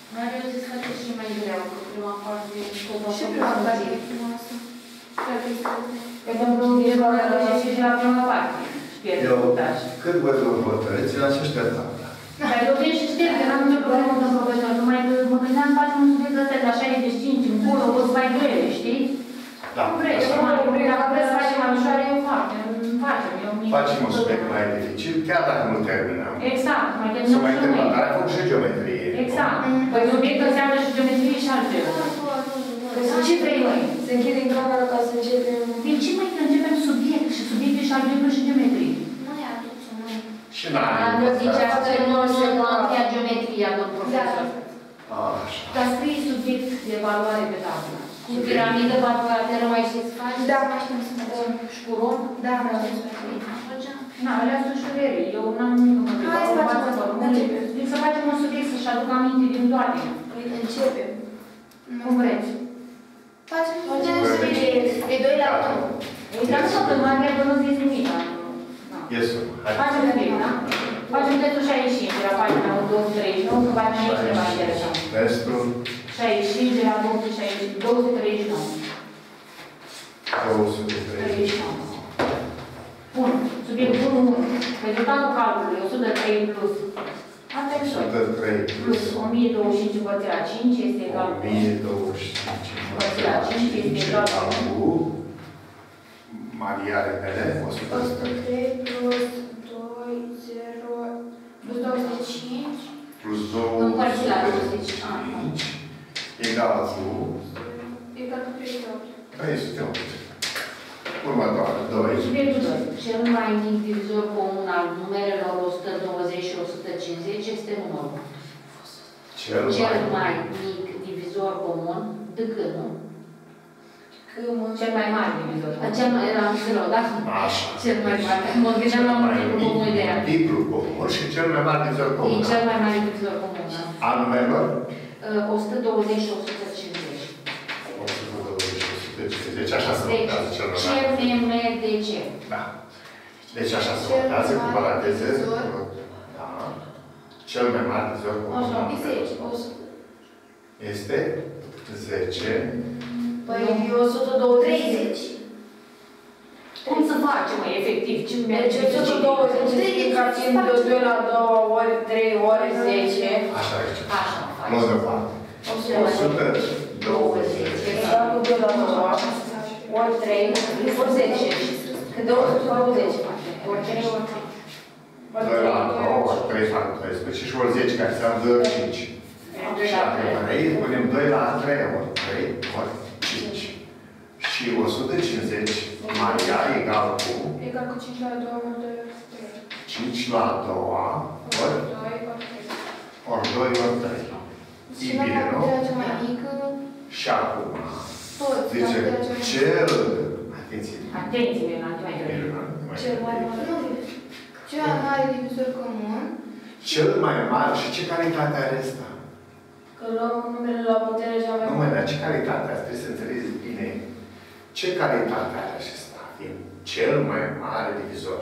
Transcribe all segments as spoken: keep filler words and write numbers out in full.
Dar eu zic că e și mai greu, că prima parte e tot o Și prima parte e frumoasă. Că domnul Gheorghe merge și la prima parte. Eu, cât vă vă hotărâți, la aceștia tabla. Dar eu vin și știu că n-am nicio problemă cu domnul profesor, numai că mă gândeam să facem un subiect ăsta de la șaizeci și cinci încolo, o să mai grele, știi? Da. Nu vrei, eu nu vrei, dacă vreți să facem mai ușoară, eu fac, nu facem. Facem un subiect mai dificil, chiar dacă nu terminăm. Exact, mai Să terminăm mai și întrebăm, noi. dar ai făcut și geometrie. Exact. Păi subiectul înseamnă și geometrie și altceva. Ce vrei noi? Să închidem camera ca să începem... De ce mai că începem subiect și subiecte și algebru și geometrie? Nu e atunci, nu. Și n-ai. Dar zicea că nu ia geometria, domn profesor. Așa. Dar scrie subiect de evaluare pe tablă. Cu piramidă, patru mai știți să faci? Da, mai știm să facem. Și cu rom? Da, mai știm să facem. Na, alea sunt șurere. Eu n-am nimic în mă. Hai să facem asta. Zic să facem un subiect să-și aduc aminte din toate. Păi începem. Cum vreți? Facem un subiect. E doi la unu. Ei, dar nu, că mai chiar că nu zici nimic. Iesu. Facem subiect, da? Facem testul șaizeci și cinci, de la pagina două sute treizeci și nouă, că va veni ceva interesant. Testul șaizeci și cinci, de la două sute treizeci și nouă. două sute treizeci și nouă. Bun. Subiectul unu. Rezultatul calculului o sută trei plus. Asta e o sută trei plus o mie douăzeci și cinci împărțit la cinci este egal o mie douăzeci și cinci împărțit la cinci este egal cu Maria repede, o sută trei plus doi, zero, plus douăzeci și cinci. plus două sute cinci egal cu Egal cu trei sute opt. trei sute opt. Următoare, doi. Subiectul doi. Cel mai mic divizor comun al numerelor o sută douăzeci și o sută cincizeci este numărul. Cel, Cel mai, mai mic divizor comun, decât, nu? Cel mai mare divizor. Cel mai era un zero, da? Așa. Cel mai mare. Mă gândeam la un titlu comun de ea. Titlu comun și cel mai mare divizor comun. E cel mai mare divizor comun, da? A numerelor? o sută douăzeci și o sută cincizeci. o sută douăzeci și o sută cincizeci. Așa se notează cel mai mare. C M D C. Da. Deci așa se notează cu paranteze. Da. Cel mai mare divizor comun. Așa, zece. Este zece. Păi e o sută douăzeci. Cum să facem, mă, efectiv? Ce Deci o sută douăzeci, ca fiind de doi la doi ori trei ori zece. Așa este. Așa faci. Nu deoparte. o o sută douăzeci. Egal cu doi la doi ori trei ori zece. Cât de o sută douăzeci. Ori trei, ori trei. doi la doi ori trei fac doisprezece și ori zece, care înseamnă cinci. Și la trei punem doi la trei ori trei ori cinci. Și o sută cincizeci Maria egal cu Egal cu cinci la doi ori doi ori trei. cinci la a doua ori doi ori trei. ori doi ori trei. Și la puterea cea mai mică, Și acum toți, la zice puterea cea mai mică. cel... Atenție. Atenție, la ce mai trebuie. Cel mai mare. Nu, cel mai mare divizor comun. Cel mai mare. Și ce calitate are asta? Că luăm numele la puterea cea mai Nu, mare. mă, dar ce calitate are? Trebuie să înțelegeți bine. Ce calitate are acesta? E cel mai mare divizor.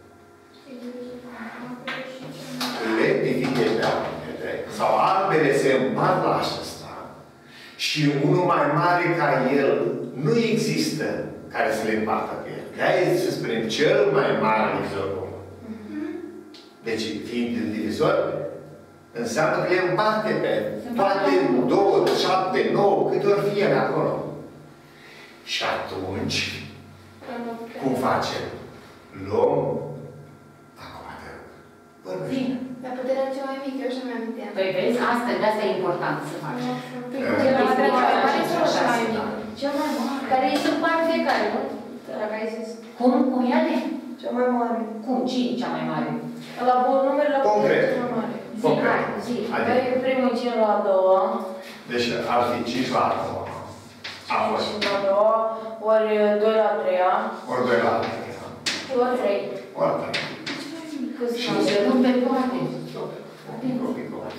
Le divide pe ambele, sau ambele se împart la acesta, și unul mai mare ca el nu există care să le împartă pe el. De-aia să spunem cel mai mare divizor comun. Deci, fiind divizor, înseamnă că le împarte pe toate două, șapte, nouă, câte ori fie ele acolo. Și atunci, cum facem? Luăm, acum te rog, Bine. La puterea cea mai mică, eu și mi-am aminteam. Păi vezi, asta, de asta e important să faci. Păi cum e la puterea cea mai mare sau cea mai mică? Cel mai mare. Care îi se împart fiecare, nu? Dacă ai zis. Cum? Cum e de? Cea mai mare. Cum? Ce e cea mai mare? La bun numere, la Concret. puterea cea mai mare. Zi, Concret. hai, zi. Adică, Păi primul cinci la a doua. deci ar fi cinci la a doua. A fost. cinci la a doua, ori doi la a treia. Ori doi la a treia. Ori trei. Ori trei. Și se nu pe toate. Dincolo, dincolo.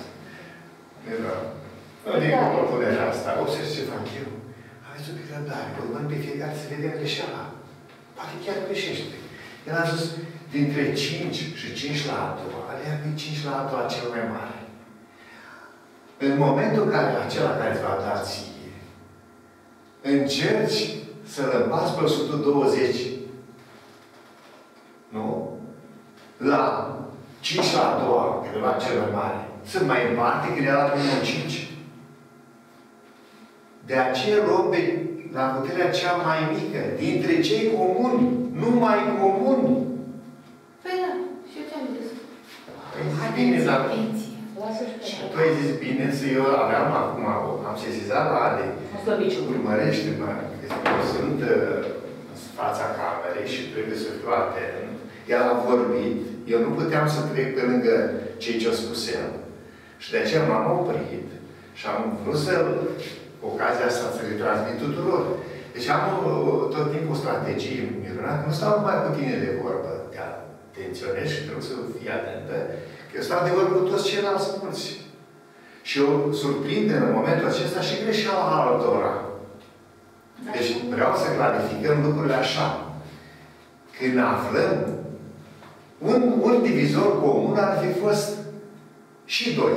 Dincolo, puterea asta. Observi ce fac eu. Aveți un pic răbdare. Urmând pe fiecare să vedem greșeala. Poate chiar greșește. El a zis, dintre cinci și cinci la a doua, alea cinci la a doua cel mai mare. în momentul în care acela care îți va da ție, încerci să-l împarți pe o sută douăzeci, nu? La cinci la a doua, când va cel mai mare, sunt mai împarte când era la unu cinci. De aceea luăm pe la puterea cea mai mică, dintre cei comuni, nu mai comuni. Păi da, și eu ce-am zis? Păi bine, dar... Tu ai zis bine, să eu aveam acum, am sesizat la Ale. Urmărește-mă, că eu sunt uh, în fața camerei și trebuie să fiu atent. El a vorbit, eu nu puteam să trec pe lângă cei ce-au spus el. Și de aceea m-am oprit și am vrut să ocazia asta să le transmit tuturor. Deci am uh, tot timpul o strategie minunată. Nu stau numai cu tine de vorbă, te atenționezi și trebuie să fii atentă. Că eu stau de vorbă cu toți ceilalți mulți. Și eu surprind în momentul acesta și greșeala altora. Deci vreau să clarificăm lucrurile așa. Când aflăm, un, un divizor comun ar fi fost și doi.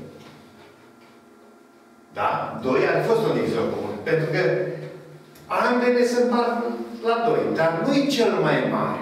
Da? Doi ar fi fost un divizor comun. Pentru că ambele se împart la doi. Dar nu-i cel mai mare.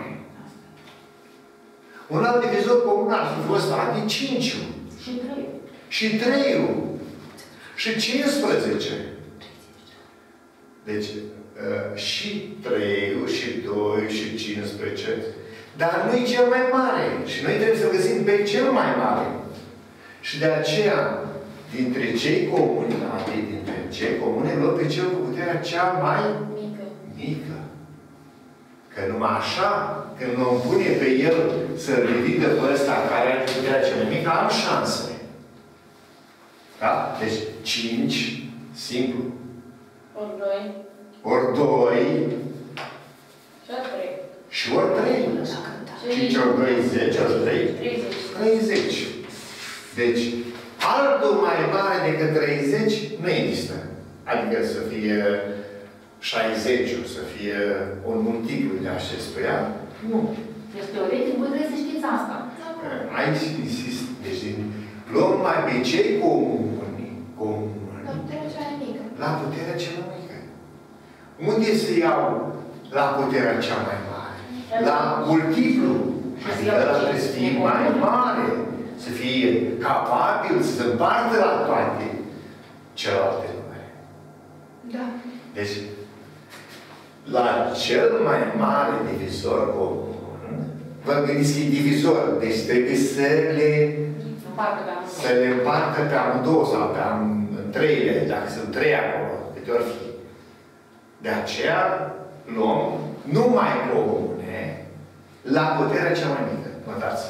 Un alt divizor comun ar fi fost adi cinci. Și trei. Și trei. Și cincisprezece. Deci, uh, și trei, și doi, și cincisprezece. Dar nu-i cel mai mare. Și noi trebuie să găsim pe cel mai mare. Și de aceea, dintre cei comuni, adică dintre cei comuni, luăm pe cel cu puterea cea mai mică. mică. Că numai așa, când mă pune pe el să-l ridică pe ăsta care are puterea cea mai mică, am șanse. Da? Deci, cinci, simplu. Ori doi. Ori doi. Și ori trei. Și ori trei. cinci ori doi, zece, ori trei. treizeci. treizeci. Deci, altul mai mare decât treizeci nu există. Adică să fie șaizeci, să fie un multiplu de acestuia. Nu. Deci, teoretic, voi trebuie să știți asta. Aici insist. Deci, luăm mai pe cei comuni, comuni, La puterea cea mai mică. la puterea cea mai mică. Unde se iau la puterea cea mai mare? La multiplu. Adică ăla trebuie să fie mai mare. Să fie capabil să se împartă la toate celelalte numere. Da. Deci, la cel mai mare divizor comun, vă gândiți că e divizor, deci trebuie să le să le împartă pe amândouă sau pe am, în treile, dacă sunt trei acolo, câte ori fi. De aceea luăm numai comune la puterea cea mai mică. Notați.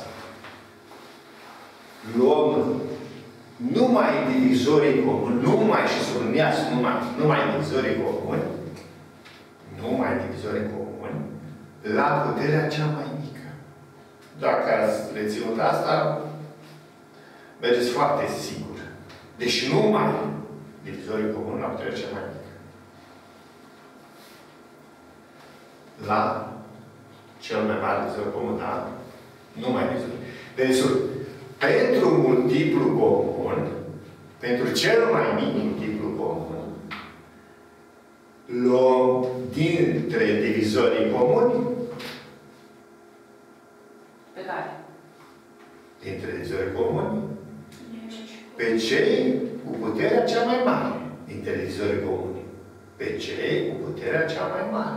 Luăm numai divizorii comuni, numai și subliniați numai, numai divizorii comuni, numai divizorii comuni, la puterea cea mai mică. Dacă ați reținut asta, mergeți foarte sigur. Deci numai divizorii comuni la puterea cea mai mică. La cel mai mare divizor comun, da? Numai divizor. Deci, pentru multiplu comun, pentru cel mai mic multiplu comun, luăm dintre divizorii comuni Pe care? dintre divizorii comuni pe cei cu puterea cea mai mare dintre divizorii comuni. Pe cei cu puterea cea mai mare.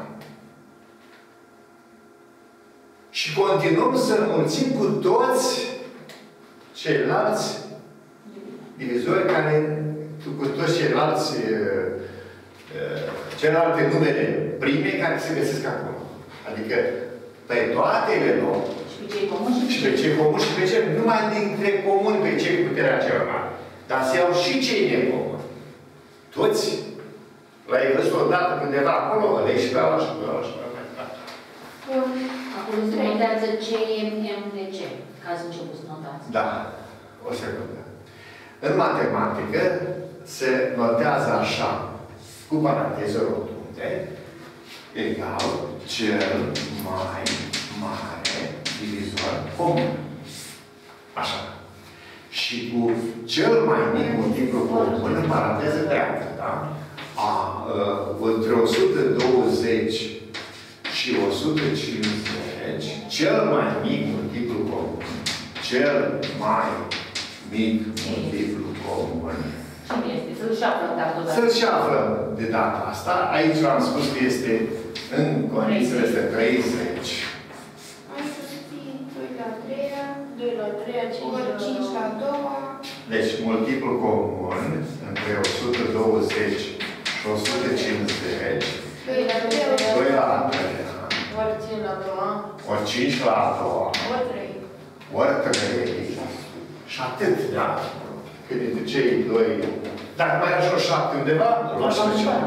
Și continuăm să înmulțim cu toți ceilalți divizori care, cu toți ceilalți celelalte numere prime care se găsesc acolo. Adică pe toate le luăm. Și pe cei comuni și pe cei comuni și pe cei numai dintre comuni pe cei cu puterea cea mare. Dar se iau și cei necomuni. Toți l-ai văzut odată undeva acolo, le și pe ala și pe ala și pe ala. acolo se notează C M M D C, ca să început să notați. Da. O secundă. În matematică se notează așa, cu paranteze rotunde, egal cel mai mare divizor comun. Așa. și cu cel mai mic multiplu comun, în paranteză dreaptă, da? A, uh, între o sută douăzeci și o sută cincizeci, cel mai mic multiplu comun, cel mai mic multiplu comun. Cine este? Să-l și aflăm de acolo. Să-l și aflăm de data asta. Aici am spus că este în condițiile astea treizeci. Aici o să fie doi la treia, doi la treia, ori cinci la doua. Deci, multiplu comun între o sută douăzeci și o sută cincizeci. doi la treia, doi la treia. ori cinci la doua. Ori cinci la a doua. Ori trei. Ori trei. Și atât, da? Că dintre cei doi... Dacă mai așa o șapte undeva, îl luați pe ceva.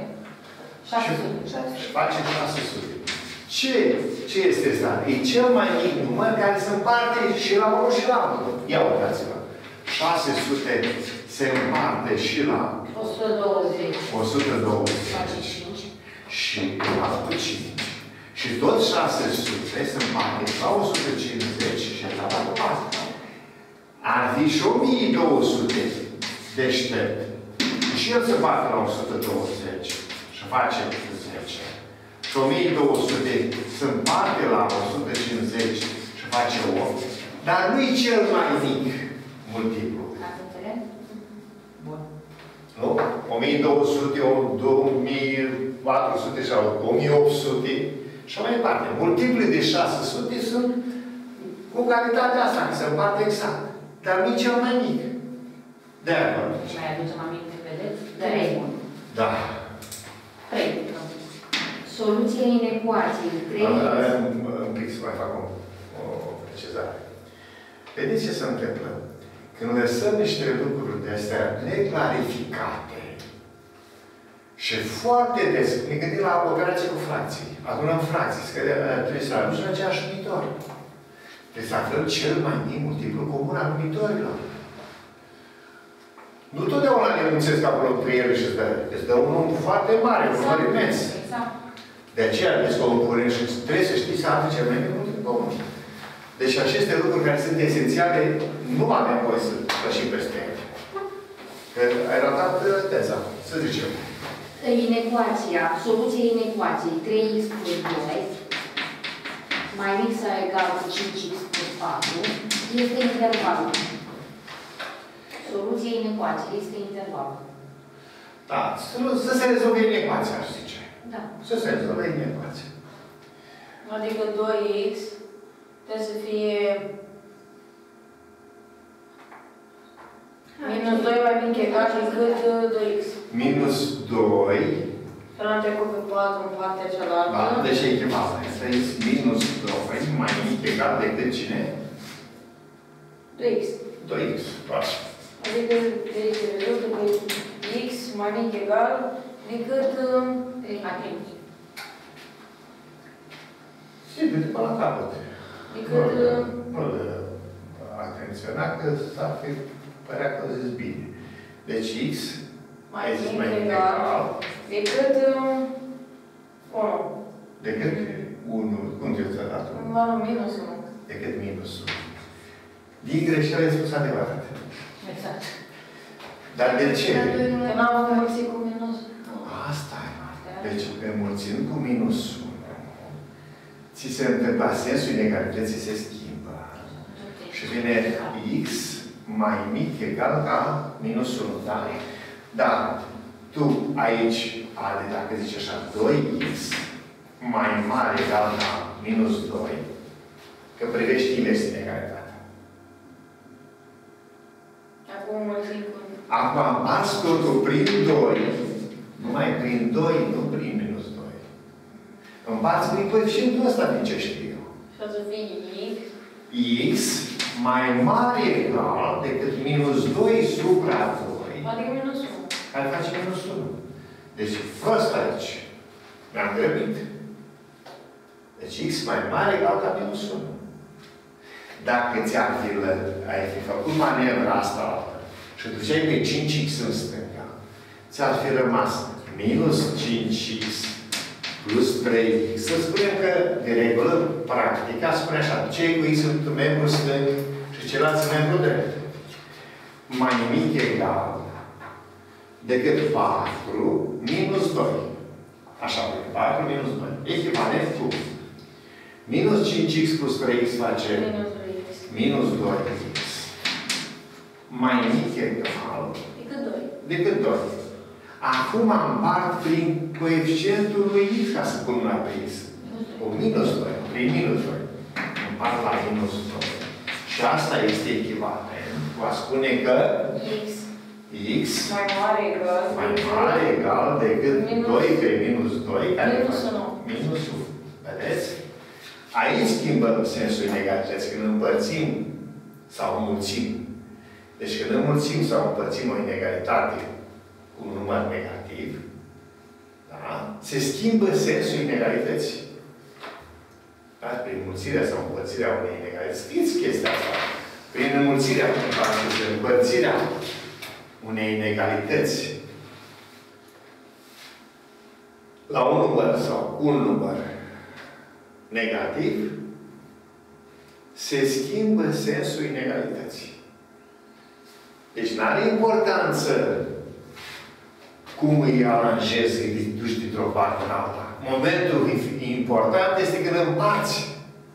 șase sute. Și face șase sute. Ce, ce este asta? E cel mai mic număr care se împarte și la unul și la altul. Ia uitați-vă. șase sute se împarte și la o sută douăzeci. o sută douăzeci. Și la cinci. Și tot șase sute se împarte la o sută cincizeci și la patru. Ar fi și o mie două sute deștept. Și el se bate la o sută douăzeci și face zece. Și o mie două sute se împarte la o sută cincizeci și face opt. Dar nu-i cel mai mic multiplu. Ați înțeles? Bun. Nu? o mie două sute, două mii patru sute sau o mie opt sute și mai departe. Multiplii de șase sute sunt cu calitatea asta, că se împarte exact. Dar nu-i cel mai mic. De acord. Mai aducem aminte, vedeți? trei. Da. trei. Soluția inecuației trei. Un pic să mai fac o, o precizare. Vedeți ce se întâmplă? Când lăsăm niște lucruri de astea neclarificate și foarte des, ne gândim la operație cu fracții. Adunăm fracții, că trebuie să ajungem la aceeași numitor. Trebuie să aflăm cel mai mic multiplu comun al numitorilor. Nu totdeauna ne înțeles acolo între ele și îți dă. Îți dă un număr foarte mare, un număr imens. Exact. De aceea, vezi că o împunem și trebuie să știi să afli cel mai mic multiplu comun. Deci aceste lucruri care sunt esențiale, nu avem voie să pășim peste ele. Că ai ratat teza, să zicem. Inecuația, soluția inecuației trei x plus doi mai mic sau egal cu cinci x plus patru este intervalul. Soluția inecuației este intervalul. Da, să, nu, să se rezolve inecuația, aș zice. Da. Să se rezolve inecuația. Adică doi x trebuie să fie minus doi mai mic egal decât doi x. Minus doi. Că l-am trecut pe patru în partea cealaltă. Da, deci e echivalent. Asta e minus doi mai mic egal decât cine? doi x. doi x. Toată. Adică deci rezultă că x mai mic egal decât trei la trei. Sigur, de până la capăt. decât Nu le atenționat că s-ar fi părea că zis bine. Deci x mai este mic mai mic egal egal decât unu. decât unu. Cum ți-o dat? Valul minus unu. Decât minus unu. Din greșeală ai spus adevărat. Exact. Dar de ce? Că n-am înmulțit cu minus. Asta e. Deci, înmulțind cu minus unu, ți se întâmplă, sensul inegalității se schimbă. Și vine x mai mic egal ca minus unu, da? Dar tu aici are, dacă zici așa, doi x mai mare egal ca minus doi, că privești invers inegalitatea. Acum înmulțim cu... Acum împarți totul prin doi, numai prin doi, nu prin minus doi. Împarți prin coeficientul ăsta, din ce știu eu. Și o să fie x. X mai mare egal decât minus doi supra doi, Adică minus unu. care face minus unu. Deci, prost aici. Mi-am grăbit. Deci, x mai mare egal ca minus unu. Dacă ți-ar fi, ai fi făcut manevra asta și duceai pe cinci x în stânga, ți-ar fi rămas minus cinci x plus trei x. Să spunem că, de regulă, practica spune așa, duceai cu x în membru stâng și celălalt în membru drept. mai nimic egal decât patru minus doi. Așa, patru minus doi. Echivalent cu minus cinci x plus trei x face minus doi x. Mai nimic egal Decât doi. decât doi. Acum împart prin coeficientul lui x, ca să pun una pe x. Cu minus doi. Prin minus doi. Împart la minus doi. Și asta este echivalent. Va spune că X. x Mai mare egal. mai mare egal decât minus, doi pe minus doi, care minus face unu. minus unu. Vedeți? Aici schimbăm sensul inegalității. Când împărțim sau înmulțim. Deci când înmulțim sau împărțim o inegalitate cu un număr negativ, da? Se schimbă sensul inegalității. Da? Prin înmulțirea sau împărțirea unei inegalități. Știți chestia asta. Prin înmulțirea, împărțirea unei inegalități la un număr sau cu un număr negativ, se schimbă sensul inegalității. Deci nu are importanță cum îi aranjezi, îi duci dintr-o parte în alta. Momentul important este când împarți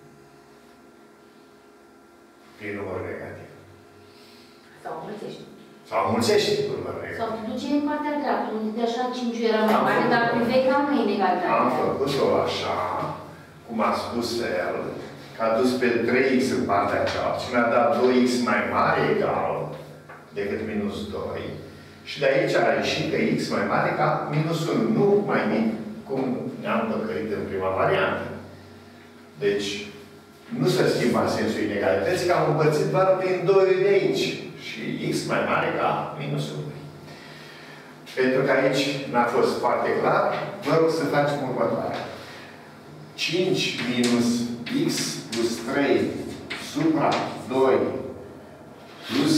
prin numărul negativ. Sau mulțești. Sau mulțești cu numărul negativ. Sau te duce în partea dreaptă, unde de așa cinciul era mai mare, dar cu vei cam nu e inegalitate. Am făcut-o așa, cum a spus el, că a dus pe trei x în partea cealaltă și mi-a dat doi x mai mare egal decât minus doi. Și de aici a ieșit că x mai mare ca minus unu, nu mai mic, cum ne-am păcălit în prima variantă. Deci, nu se schimba sensul inegalității, că am împărțit doar prin doi de aici. Și x mai mare ca minus unu. Pentru că aici n-a fost foarte clar, vă rog să facem următoarea. cinci minus x plus trei supra doi plus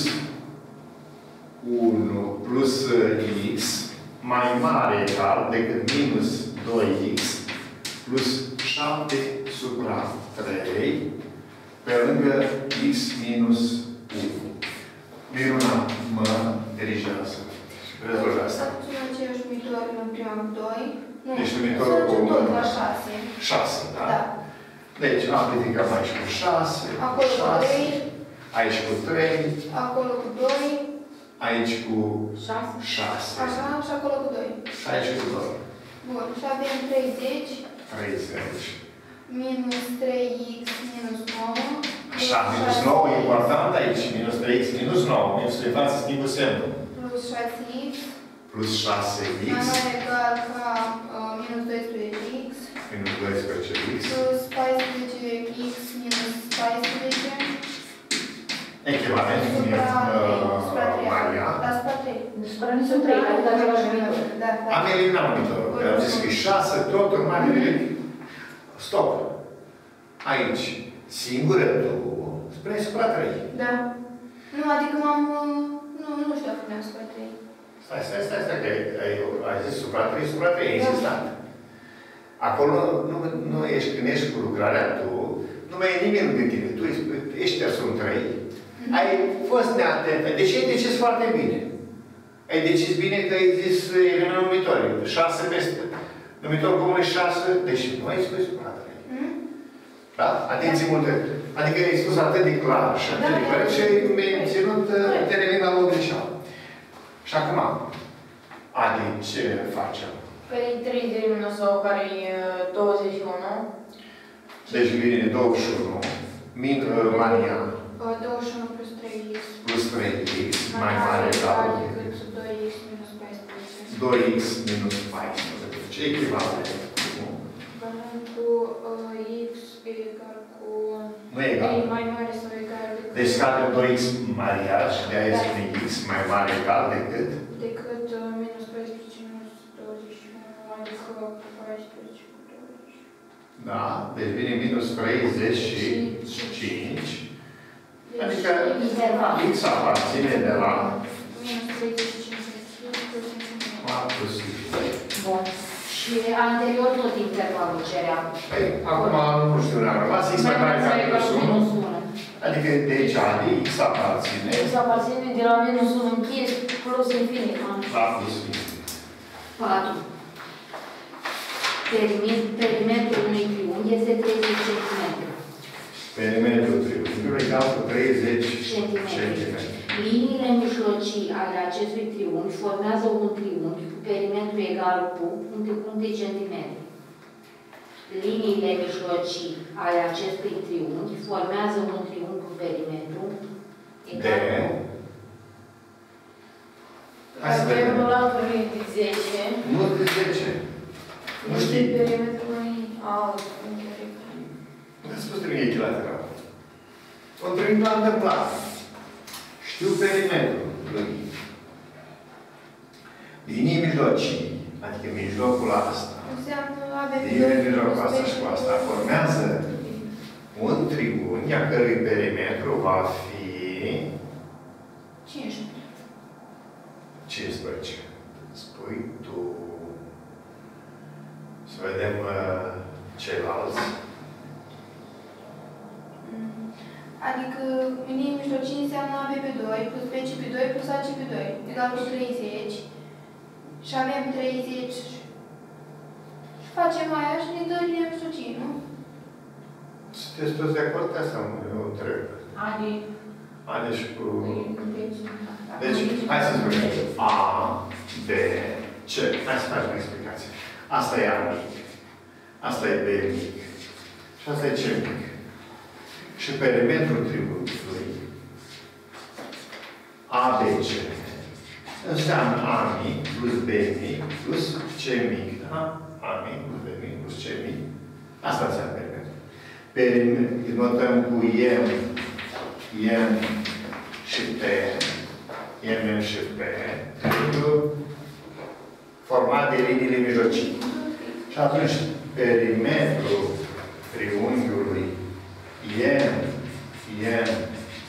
unu plus x mai mare egal decât minus doi x plus șapte supra trei pe lângă x minus unu. Miruna mă dirigează. Rezolvă asta. Sunt aceeași numitor în prima cu doi. Deci numitorul cu tot la șase. șase, da? Da. Deci amplificăm aici cu șase, Acolo cu șase, trei. aici cu trei, Acolo cu doi. aici cu șase. șase, Așa, și acolo cu doi. și aici cu doi. Bun. Și avem treizeci. treizeci. Minus trei x minus nouă. Așa, minus nouă e important aici. Minus trei x minus nouă. Minus de față schimbă semnul. Plus șase x. Plus șase x. Mai mare egal ca uh, minus doisprezece x. Minus doisprezece x. Plus paisprezece x minus paisprezece. Echivalent cu Maria. La supra trei. Supra nici trei, adică același numitor. Da, da. Am eliminat numitorul. Că am zis că e șase, tot urmare nimic. Stop. Aici. Singură tu spre supra trei. Da. Nu, adică m-am... Nu, nu știu dacă mi-am supra trei. Stai, stai, stai, stai, că ai, ai zis supra trei, supra trei, ai insistat. Acolo nu, nu ești, când ești cu lucrarea tu, nu mai e nimeni lângă tine. Tu ești șters un trei. Mm-hmm. Ai fost neatentă. Deci ai decis foarte bine. Ai decis bine că ai zis elimină numitorii. șase peste... Numitorul comun e șase, deci nu ai spus supra trei. Mm? Da? Atenție multe. Adică ai spus atât de clar și atât de clar și ai menținut, te revin la loc greșeală. Și acum, Adi, ce facem? Păi treizeci minus o care e douăzeci și unu. Deci vine douăzeci și unu. Min, Maria. douăzeci și unu plus trei x. Plus trei x. Mai mare egal decât doi x minus paisprezece. doi x minus paisprezece. Ce echivalent? Echivalent cu uh, x egal cu... Nu e egal. E mai mare sau egal decât... Deci scadem doi x Maria și de aia spune x mai mare egal decât? Decât uh, minus paisprezece minus douăzeci și unu, adică paisprezece cu douăzeci. Da, deci vine minus treizeci și cinci. Adică x aparține de la Minus treizeci și cinci plus patru cinci. Bun. Și anterior tot intervalul cerea. Păi, acum nu știu, ne-a rămas x mai mare ca minus unu. Adică de aici, de X aparține. X aparține de la minus unu închis plus infinit. La plus infinit. patru. Perimetrul unui triunghi este treizeci de centimetri. Perimetrul triunghiului egal cu treizeci de Centimetri. centimetri. Liniile mijlocii ale acestui triunghi formează un triunghi cu perimetru egal cu unde puncte centimetri. Liniile mijlocii ale acestui triunghi formează un triunghi cu perimetru egal De. cu... Hai să vedem. Avem la curent de zece. Nu de zece. Nu știi. Perimetrul mai alt. Mi-a spus triunghi echilateral. O triunghi la întâmplat. Știu perimetrul lui. Linii mijlocii, adică mijlocul ăsta, Înseamnă avem linii mijlocul asta și cu asta, formează un triunghi a cărui perimetru va fi cincisprezece. cincisprezece. Spui tu. Să vedem uh, ceilalți. Adică linie mijlocii înseamnă A B pe doi plus B C pe doi plus A C pe doi egal cu treizeci. Și avem treizeci. Și facem aia și ne dă linia mijlocii, nu? Sunteți toți de acord cu asta? Eu întreb. Adi. Adi și cu... Deci, hai să spunem. A, B, C. Hai să facem o explicație. Asta e A mic. Asta e B mic. Și asta e C mic. Și perimetrul triunghiului A B C înseamnă A mic plus B mic plus C mic. Da? A mic plus B mic plus C mic. Asta înseamnă perimetru. Perimetru, notăm cu M, M și P, M și P, triunghiul format de liniile mijlocii. Și atunci, perimetrul triunghiului M, M, P,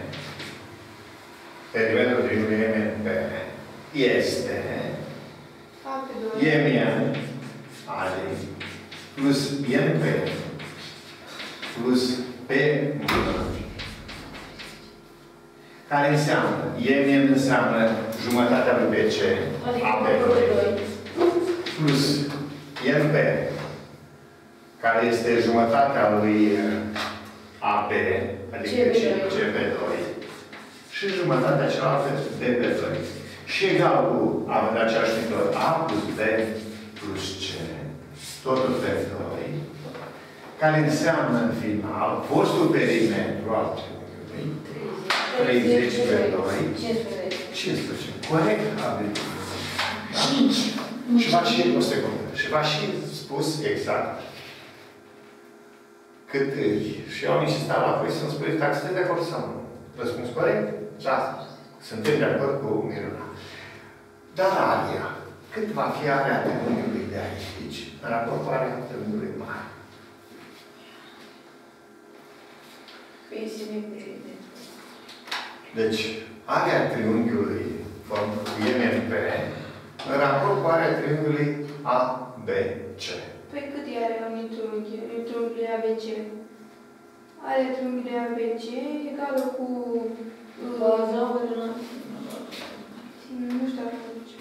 perimetrul triunghiului M, M, P, este A pe doi. M, M, ale, plus M, P, plus P, M, care înseamnă, M, M înseamnă jumătatea lui B C, Adică A, P, doi, plus M, P, care este jumătatea lui A B, adică C B doi, și jumătatea cealaltă D B doi. Și egal cu, având aceeași metodă, A plus B plus C, totul pe doi, care înseamnă în final fostul perimetru al triunghiului, treizeci pe doi, cincisprezece. Corect? Avem. cinci. Și v-a și, o secundă, și v-a și spus exact cât îi. Și eu am insistat la voi să-mi spuneți dacă sunteți de acord sau nu. Răspuns corect? Da. Suntem de acord cu Miruna. Dar area, cât va fi area triunghiului de aici, în raport cu area triunghiului mare? Deci, area triunghiului format cu M M P în raport cu area triunghiului A B C. Păi cât e area unui triunghi? Unui triunghi A B C? Area triunghiului A B C egală cu... Baza, nu știu dacă ce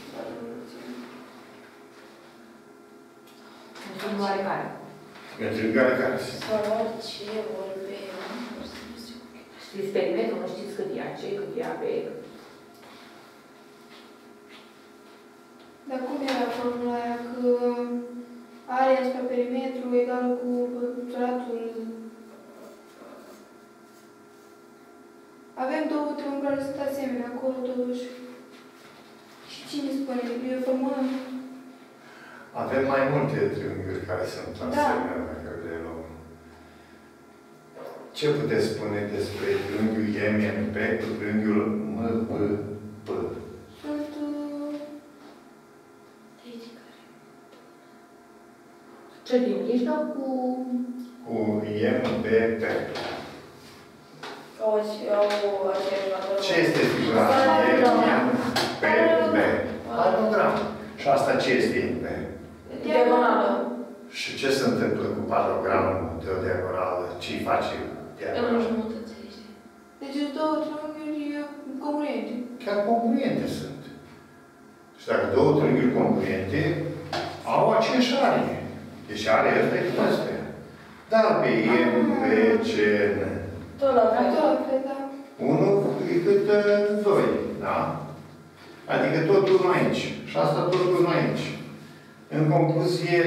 Pentru oarecare. Pentru care care? sau orice vorbe. Știți perimetrul, nu știți cât e A C, cât e A B. Dar cum era formula aia că area asupra perimetru egală cu pătratul? Avem două triunghiuri care sunt asemenea acolo totuși. Și cine spune? E o formulă? Avem mai multe triunghiuri care sunt asemenea, dacă le luăm. Ce puteți spune despre triunghiul M M P cu triunghiul M P P? Sunt... uh, Ce din ești sau cu... Cu M B P. Au aceeași natură. Ce este figura M P B? Paralogram. Și asta ce este M P? Diagonală. Și ce se întâmplă cu paralogramul de o diagonală? Ce-i face Îl diagonală? înjumătățește. Deci două triunghiuri congruente. Chiar congruente sunt. Și dacă două triunghiuri congruente au aceeași arie. Deci are ăsta e cu ăsta. Dar pe M, pe C, N. Tot la fel. Tot la fel, da. unu e cât doi, da? Adică tot unul aici. Și asta tot unul aici. În concluzie,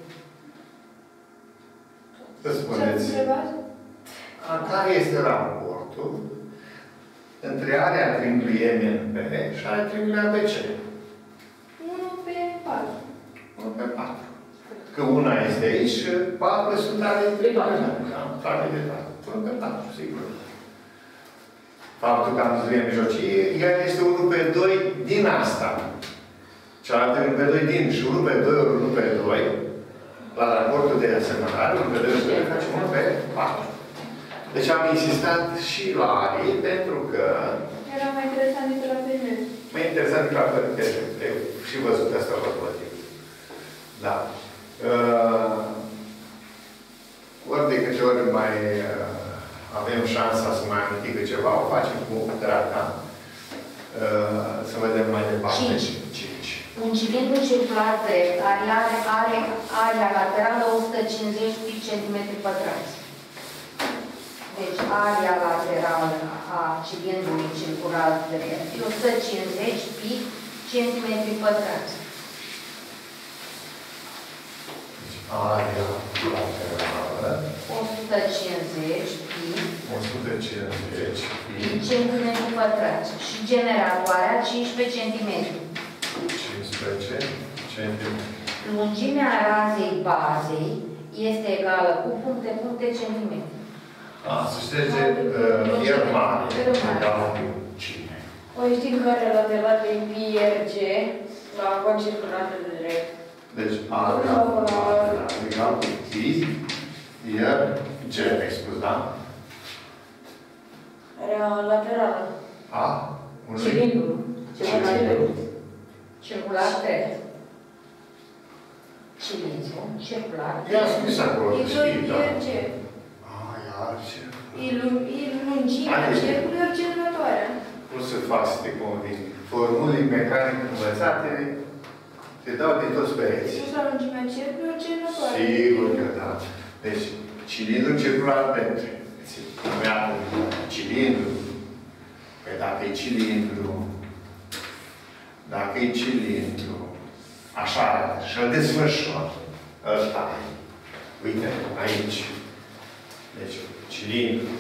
vă spuneți, a care este raportul între area triunghiului M N P și area triunghiului A B C? unu pe patru. unu pe patru. Că una este aici și patru sunt ale triunghiului. Da? Frate de patru. unu pe patru, sigur. Faptul că am zis mijlocie, ea este unu pe doi din asta. Cealaltă unu pe doi din și unu pe doi ori unu pe doi, la raportul de asemănare, unu pe doi ori unu pe doi facem unu pe patru. Deci am insistat și la arii, pentru că... Era mai interesant decât la perimetru. Mai interesant decât la perimetru. Și văzut asta la motiv. Da. Uh, ori de câte ori mai uh, avem șansa să mai amintim că ceva, o facem cu dreapta. Uh, să vedem mai departe. cinci. Un cilindru circular drept are, are, are area laterală o sută cincizeci centimetri pătrați. Deci area laterală a cilindrului circular drept e o sută cincizeci centimetri pătrați. Area laterală. o sută cincizeci o sută cincizeci centimetri pătrați. Și generatoarea cincisprezece centimetri. cincisprezece centimetri. Lungimea razei bazei este egală cu puncte, puncte, centimetri. A, se șterge uh, iar mare. Egal cu cine? O știm care lateral de P R G la concirculată de drept. Deci, area laterală egal cu P iar G, ai spus, da? Area laterală. A? Unui? Cilindru. Cilindru. Circular drept. Cilindru circular Ia drept. scris acolo, E doi știi, P da? R G. A, iar ce? E lu- e lungimea Adică- cercului ori generatoarea. Nu se fac să te conving. Formulii mecanic învățate te dau de toți pereți. Deci la lungimea cercului ori generatoarea. Sigur că da. Deci, cilindru circular drept. Numeatul cilindru. Păi dacă e cilindru, dacă e cilindru, așa arată. Și îl desfășor. Ăsta. Uite, aici. Deci, cilindru.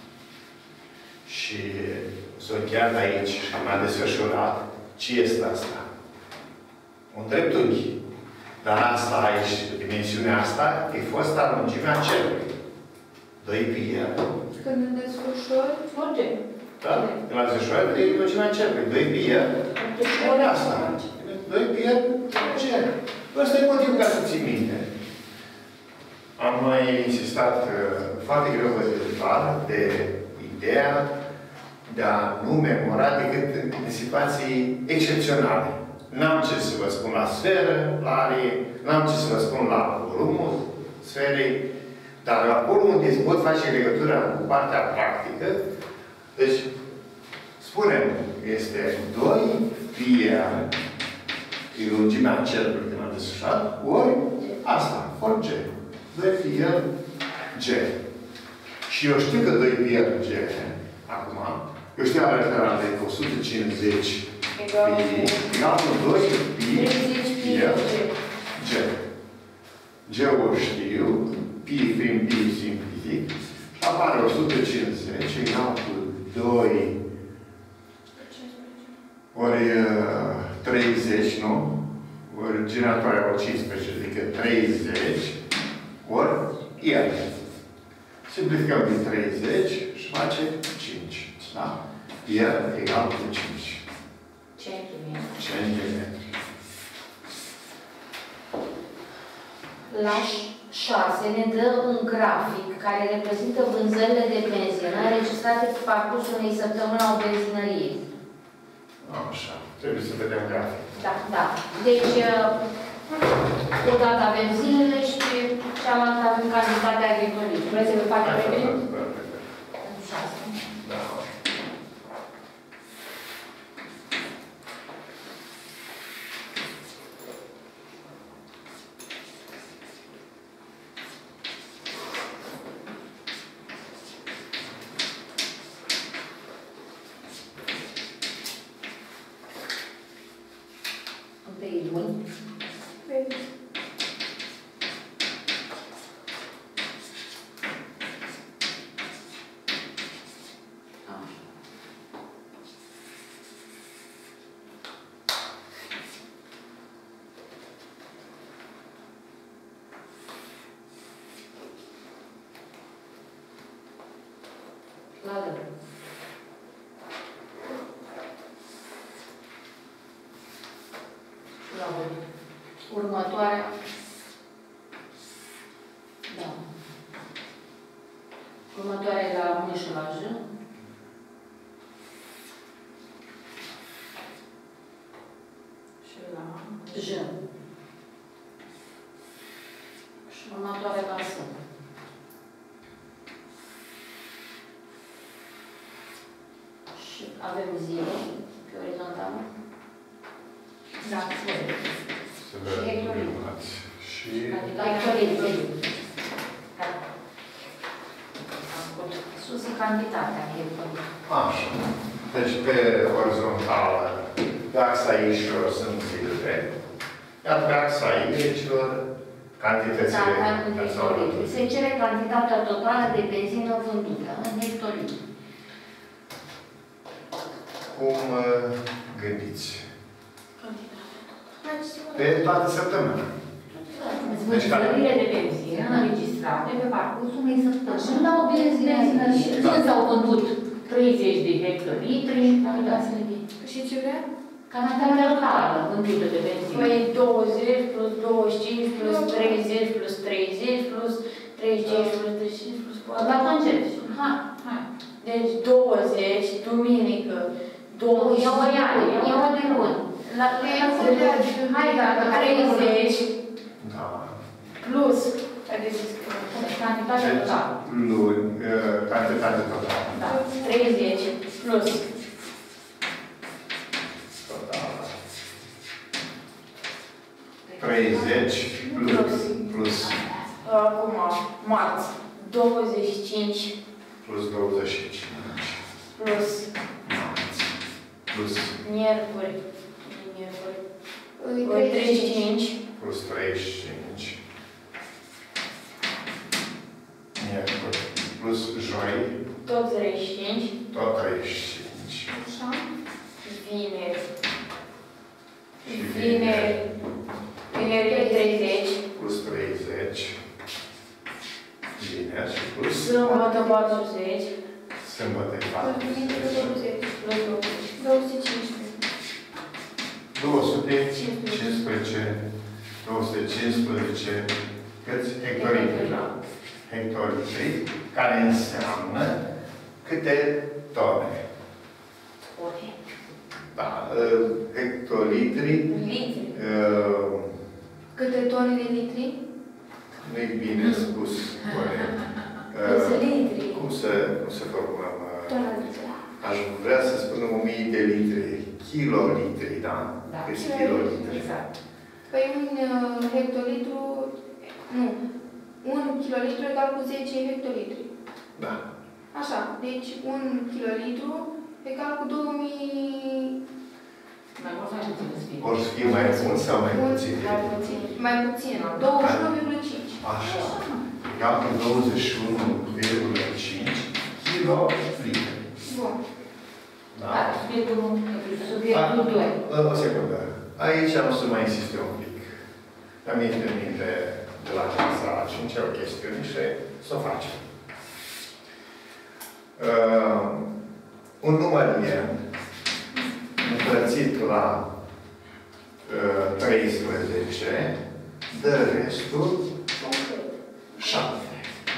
Și s-o încheiat aici și m-a desfășurat. Ce este asta? Un dreptunghi. Dar asta aici, dimensiunea asta, e fosta lungimea cerului. doi pi r. Când îl desfășori, Orice. Da? Când la desfășurare, e lungimea cerului. doi pi r. Ori asta. doi pi r cer. Ăsta e motivul ca să ții minte. Am mai insistat uh, foarte greu văzător de ideea de a nu memora decât în situații excepționale. N-am ce să vă spun la sferă, la arie, n-am ce să vă spun la volumul sferei, dar acolo unde pot face legătura cu partea practică, deci, spunem, este doi pi r, e lungimea cercului când am desfășurat, ori asta, ori G. doi pi r G. Și eu știu că doi pi r G, acum, eu știu arătarea de o sută cincizeci egal cu doi pi r G. G-ul știu, pi prin pi simplific, apare o sută cincizeci egal cu doi ori treizeci, nu? Ori generatoarea ori cincisprezece, adică treizeci ori R. Simplificăm din treizeci și face cinci. Da? R egal cu cinci. Centimetri. Centimetri. La șase ne dă un grafic care reprezintă vânzările de benzină înregistrate pe parcursul unei săptămâni la o benzinărie. Așa. Trebuie să vedem grafic. Da, da. Deci, odată avem zilele și cealaltă avem cantitatea agricolii. Vreți să vă facem repede? șase. Da. trei luni. Vezi. La rând. La rând. Următoarea. Da. Următoarea e la M și la J. Și la J. Și următoarea la S. Și avem zero pe orizontală. Da, Să vedem urmați. Și... Hectolitri. Sus e cantitatea în hectolitri. Așa. Deci pe orizontală, pe axa X-ilor sunt filtre, iar pe axa Y-ilor, cantitățile Da, în care s-au hectolitri. văzut. Se cere cantitatea totală de benzină vândută în hectolitri. Cum uh, gândiți? Mai sigur. Pe toată săptămâna. Vânzările de benzină înregistrate pe parcursul unei săptămâni. Și la o benzină Da. când s-au vândut treizeci de hectolitri, uitați-le bine. Și ce vrea? Cantitatea totală vândută de benzină. Păi douăzeci plus douăzeci și cinci plus treizeci plus treizeci plus treizeci și cinci plus treizeci și cinci plus La concept. Hai, hai. Deci douăzeci, duminică, douăzeci. Eu o iau, eu o de luni. La Hai, dacă treizeci Da. plus. Haideți să scriem. cantitatea Deci, totală. luni, uh, cantitatea totală. Da. treizeci plus. Totală. treizeci plus, plus, Acum, marți, douăzeci și cinci plus douăzeci și cinci. plus Marți. Plus, miercuri. Miercuri. Îi treizeci și cinci. plus treizeci și cinci. Miercuri. Plus joi, Tot treizeci și cinci. tot treizeci și cinci. Așa. Vineri. Și Vineri. Vineri e treizeci. Plus treizeci. Vineri și plus Sâmbătă patruzeci. sâmbătă Plus patruzeci. duminică douăzeci. Plus douăzeci. două sute cincisprezece. două sute cincisprezece. două sute cincisprezece. Câți hectolitri? Hectolitri, care înseamnă câte tone. Ori. Da, uh, hectolitri, Litri. uh, Câte tone de litri? nu-i bine spus, oare. Plus Uh, litri. cum să, cum să formulăm? uh, Tone de litri. Aș vrea să spunem o mie de litri, kilolitri, da? Da. Câți kilolitri? Exact. Păi un uh, hectolitru, nu, un kilolitru egal cu zece hectolitri. Da. Așa, deci un kilolitru egal cu două mii... Mai mult mai puțin să fie. Vor să fie mai mult sau mai Un- puțin? Mai puțin. Mai puțin, douăzeci și unu virgulă cinci. Așa. Egal cu douăzeci și unu virgulă cinci kilolitri. Bun. Da? Da, subiectul subiectul doi. La o secundă. Aici am să mai insist eu un pic. Am întâlnit de, de la clasa a cincea o chestiune și să o facem. Uh, un număr n împărțit la uh, treisprezece dă restul șapte.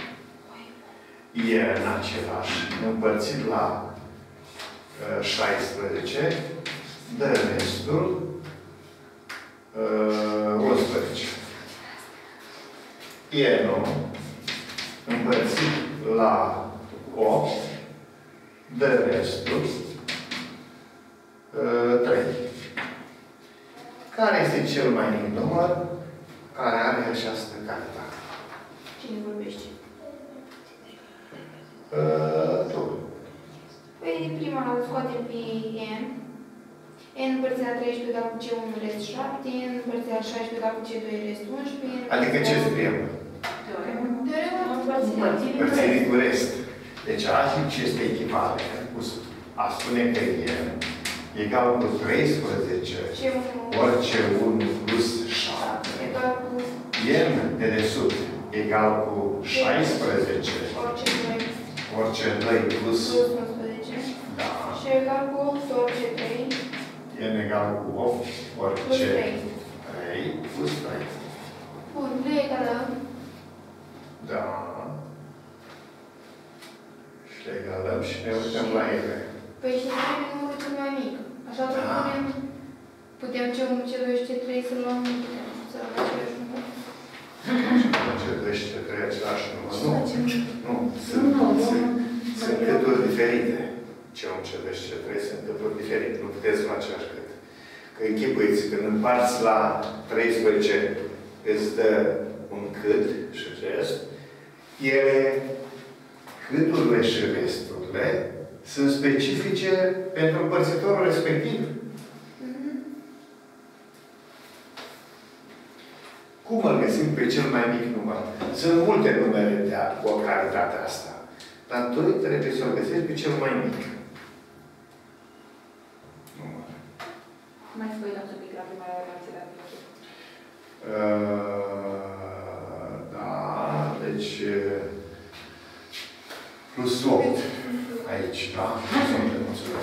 E în același împărțit la uh, șaisprezece dă restul uh, unsprezece. E nu împărțit la opt dă restul uh, trei. Care este cel mai mic număr care are această calitate? Cine vorbește? Uh, tu. Păi prima îl scoatem pe N n împărțit la treisprezece egal cu C unu rest șapte, n împărțit la șaisprezece egal cu C doi rest unsprezece. Adică ce scriem? Teorema Împărțirii cu rest. Deci aici este echivalent cu a spune că n egal cu treisprezece ori C unu plus șapte egal cu n de desubt egal cu șaisprezece ori C doi ori C doi plus plus unsprezece da. și egal cu opt ori C trei n egal cu opt ori plus C trei. trei plus trei. Bun, le egalăm. Da. Și le egalăm și ne uităm la ele. Păi și trebuie numărul cel mai mic. Așa că Da. putem, putem C unu, C doi și C trei să luăm, putem să luăm același număr. C doi și C trei același număr. Nu, Facem- nu, sunt, Nu, nu, sunt, nu. sunt câturi diferite. C unu, C doi și C trei sunt câturi diferite. Nu puteți lua același cât. Că închipuiți, când împarți la treisprezece, îți dă un cât și rest. Ele, câturile și resturile, sunt specifice pentru împărțitorul respectiv. Mhm. Cum îl găsim pe cel mai mic număr? Sunt multe numere de cu o calitate asta. Dar tu trebuie să-l găsești pe cel mai mic număr. Mai spui la subiect la prima relație la piață. Uh, da, deci uh, plus opt aici, da? Mulțumesc.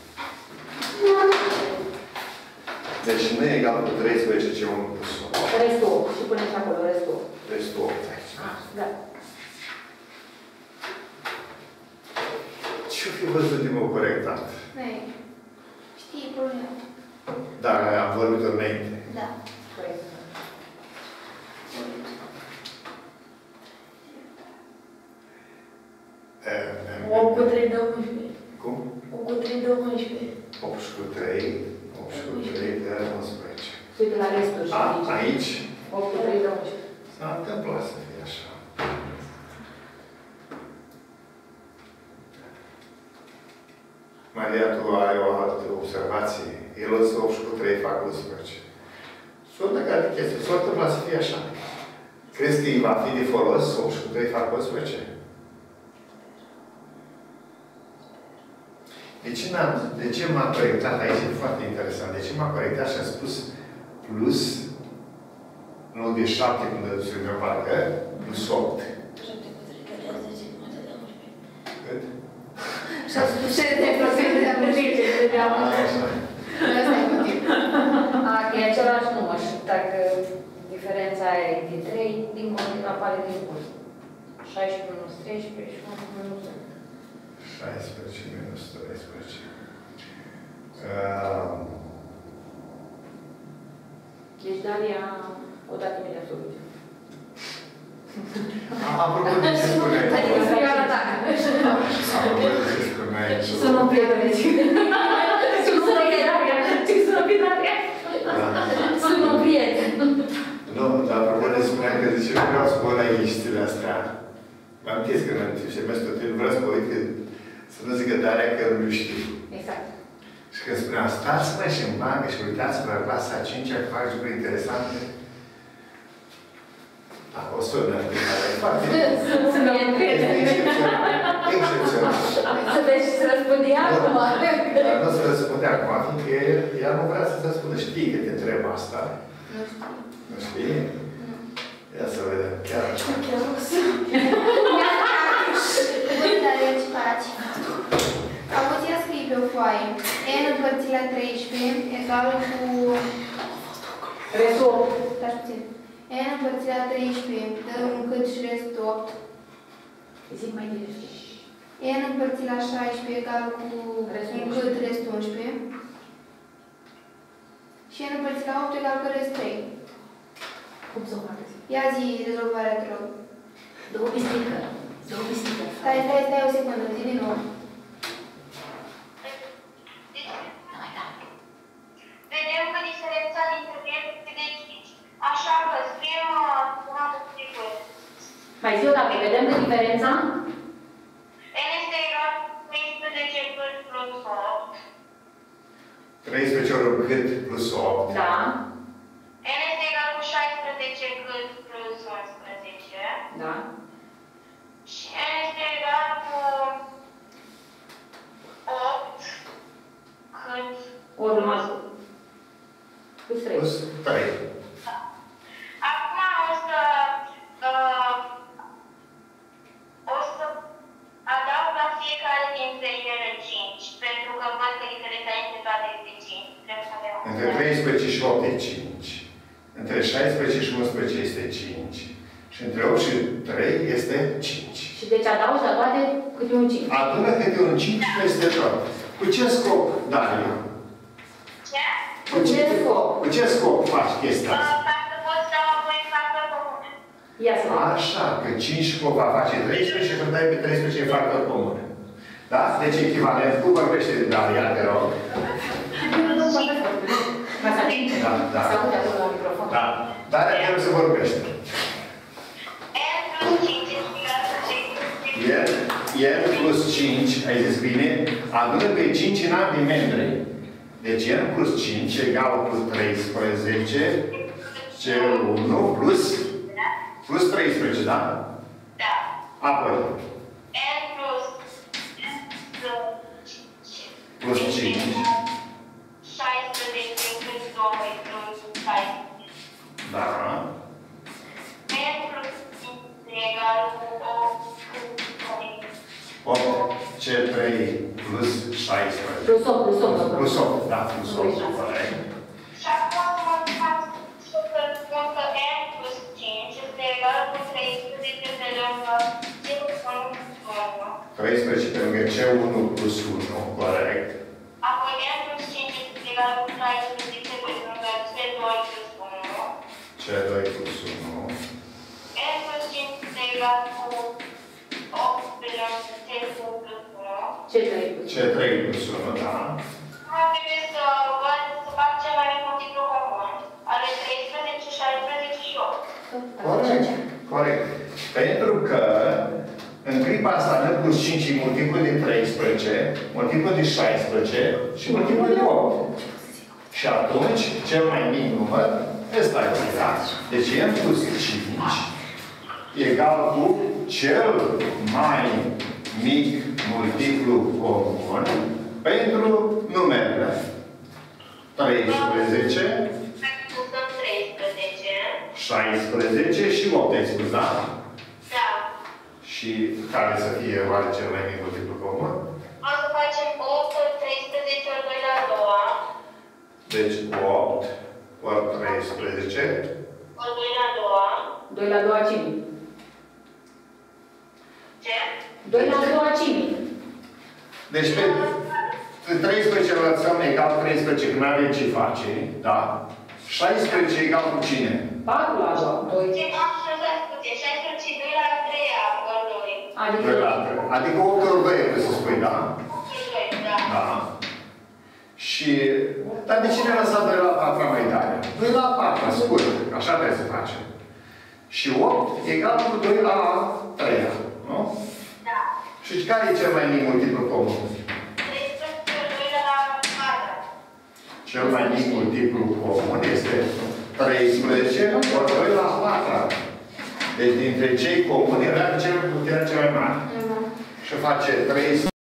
Deci nu e egal cu treisprezece, C unu plus opt. Restul. Și punem și acolo restul. Restul opt aici. Ah, da. Ce-o fi văzut din nou corectat? Ei, știi problema. Dar am vorbit înainte. Da. Corect. opt cu trei de unsprezece. Cum? opt cu trei de unsprezece. opt și cu trei. opt și cu trei de unsprezece. Uite la restul și A, aici. aici opt cu trei de unsprezece. s-a întâmplat să fie așa. Maria, tu ai o altă observație. El îți opt și cu trei fac unsprezece. Sunt de care chestii. S-a întâmplat să fie așa. Crezi că îi va fi de folos opt și cu trei fac unsprezece? De ce, n-am, de ce m-a corectat aici? E foarte interesant. De ce m-a corectat și a spus plus, nu de șapte, cum de duce meu parcă, plus opt. Cât? Și de procent de zece, vedeam. Așa. Asta e motivul. A, că e același număr și dacă diferența aia e de trei, din contul apare din unu. șaisprezece minus treisprezece și unu minus unu. șaisprezece minus treisprezece. Uh, Deci Dalia o dat imediat soluție. apropo de ce spuneai tu? Adică să iau la dacă. Apropo de ce spuneai tu? Sună prieteni. Sună Dalia. Ce sună pe Dalia? Da. Sună prieten. Nu, dar apropo de spuneai că zice, nu vreau să mă la chestiile astea. M-am întins că în semestrul tău, vreau să mă uit, să nu zică Daria că nu știu. Exact. Și când spuneam, stați-mă și în bancă și uitați-vă la clasa a cincea că fac lucruri interesante. Da, o sună de care e foarte... Sună Este prieten. excepțional. Excepțional. Să vezi și să răspunde ea acum. Dar nu se răspunde acum, fiindcă ea nu vrea să-ți răspundă. Știi că te întreb asta. Nu știu. Nu știi? Ia să vedem. Chiar așa. Chiar o să... Bun, dar ce faci? Auzi, ia scrii pe o foaie. N împărțit la treisprezece egal cu... Restul. Stai puțin. N împărțit la treisprezece dă un cât și rest opt. Zic mai direct. N împărțit la șaisprezece egal cu un cât rest unsprezece. Și N împărțit la opt egal cu rest trei. Cum să o faceți? Ia zi rezolvarea, te rog. Două bistică. Două bistică. Stai, stai, stai o secundă, zi din nou. Vedem că diferența dintre ele este de cinci. Așa că scriem un alt tricul. Mai zi o dată, vedem că diferența? N este egal cu treisprezece plus opt. treisprezece cât plus opt. Da. N este egal cu șaisprezece cât plus unsprezece. Da. Și N este egal cu opt cât Urma. Plus trei. Plus trei. Acum o să, uh, o să adaug la fiecare dintre ele cinci, pentru că văd că diferența între toate este cinci. Trebuie să avem Între treisprezece și opt e cinci. Între șaisprezece și unsprezece este cinci. Și între opt și trei este cinci. Și deci adaugi la toate câte un cinci. Adună câte un cinci peste tot. Cu ce scop, Daria? Ce? Cu ce scop? Cu ce scop faci chestia asta? Uh, Ca să pot să dau apoi factori comune. Ia să vedem. Așa, că cinci scop va face treisprezece și îl dai pe treisprezece factori comune. Da? Deci echivalent. Tu vorbește de Daria, te rog. Ca să atinge. Da, da. Să aude acolo la microfon. Da. Daria trebuie să vorbește. N plus cinci este egal cu cinci. N plus cinci, ai zis bine, adună pe cinci în ambii membri. Deci N plus cinci egal cu treisprezece, C unu plus, plus treisprezece, da? Da. Apoi, N plus plus cinci, șaisprezece cât doi plus șaisprezece. da? N plus cinci este egal cu opt cât doi. opt, C trei plus șaisprezece. Plus opt, plus opt. Plus opt, da, plus opt, corect. Și acum mă fac să spun că N plus cinci este egal cu treisprezece pe lângă C unu plus unu. treisprezece pe lângă C unu plus unu, corect. Apoi N plus cinci este egal cu șaisprezece pe lângă C doi plus unu. C doi plus unu. N plus cinci este egal cu opt pe lângă C unu plus unu. Ce trei? C trei plus unu, da. Acum trebuie să văd, să fac cel mai mic multiplu comun ale treisprezece, șaisprezece și opt. Corect, corect. Pentru că în clipa asta N plus cinci e multiplu de treisprezece, multiplu de șaisprezece și multiplu de opt. Și atunci, cel mai mic număr, ăsta e da? Deci N plus cinci egal cu cel mai mic multiplu comun pentru numerele treisprezece, Sunt treisprezece. șaisprezece și opt, ai spus, da? Da. Și care să fie oare cel mai mic multiplu comun? O să facem opt ori treisprezece ori doi la a doua. Deci opt ori treisprezece. Ori doi la a doua. doi la doi cine? Ce? doi la doi cine? Deci pe pe treisprezece lăsăm egal treisprezece, că nu avem ce face, da? șaisprezece egal cu cine? patru la doi. Ce am să vă scuze? șaisprezece și doi la a treia ori doi. Adică doi la trei. Adică opt ori doi, trebuie să spui, da? doi, da. Da. Și... Dar de ce ne-a lăsat doi la patru mai tare? doi la patru, scurt. Așa trebuie să facem. Și opt egal cu doi la trei, nu? Da. Și care e cel mai mic multiplu comun? treisprezece ori doi la patru. Cel mai mic multiplu comun este treisprezece ori doi la patru. Deci dintre cei comuni era cel, era cel mai mare. Și face treisprezece